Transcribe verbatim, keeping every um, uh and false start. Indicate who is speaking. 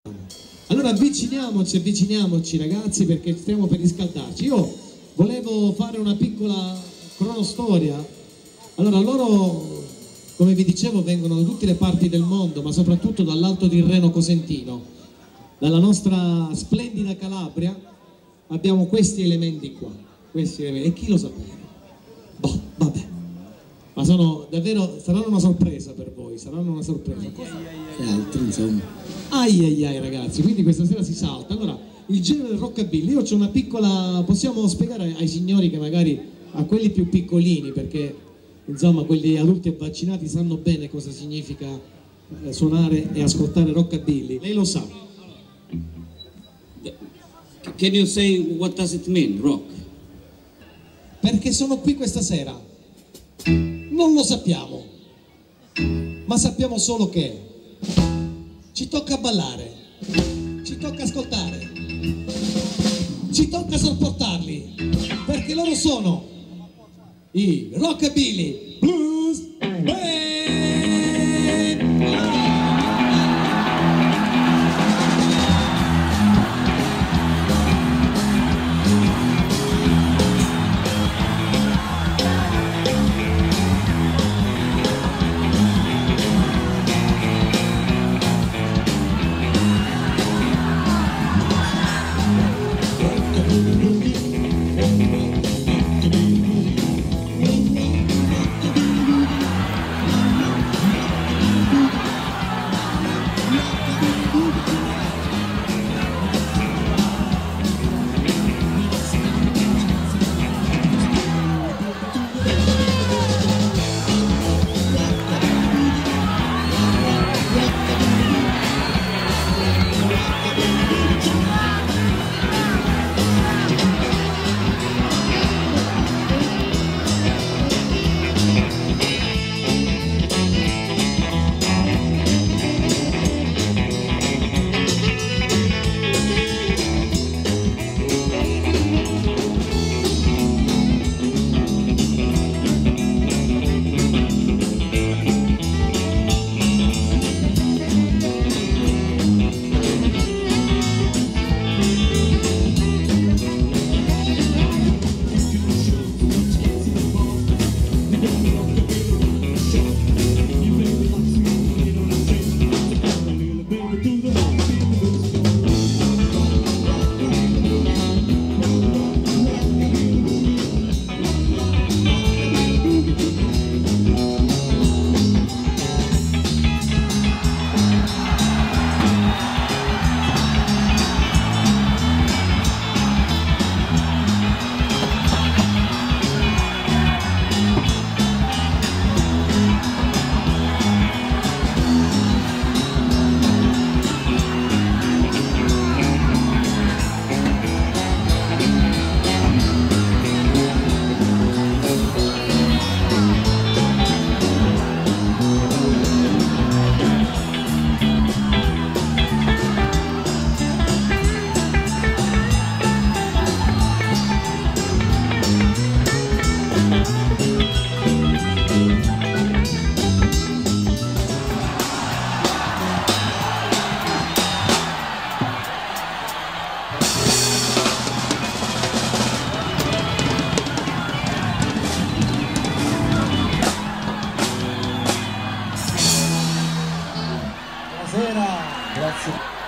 Speaker 1: Allora avviciniamoci, avviciniamoci ragazzi, perché stiamo per riscaldarci. Io volevo fare una piccola cronostoria. Allora loro, come vi dicevo, vengono da tutte le parti del mondo, ma soprattutto dall'Alto Tirreno Cosentino. Dalla nostra splendida Calabria abbiamo questi elementi qua, questi elementi. E chi lo sapeva? Boh, vabbè. Ma sono davvero, saranno una sorpresa per voi, saranno una sorpresa. E altri, insomma. Ai ai ai ragazzi, quindi questa sera si salta. Allora, il genere rockabilly, io c'ho una piccola, possiamo spiegare ai signori che magari, a quelli più piccolini, perché insomma quelli adulti e vaccinati sanno bene cosa significa eh, suonare e ascoltare rockabilly. Lei lo sa.
Speaker 2: Can you say what does it mean, rock?
Speaker 1: Perché sono qui questa sera? Non lo sappiamo, ma sappiamo solo che ci tocca ballare, ci tocca ascoltare, ci tocca sopportarli, perché loro sono i Rockabilly Blues Band!
Speaker 3: Buonasera, grazie.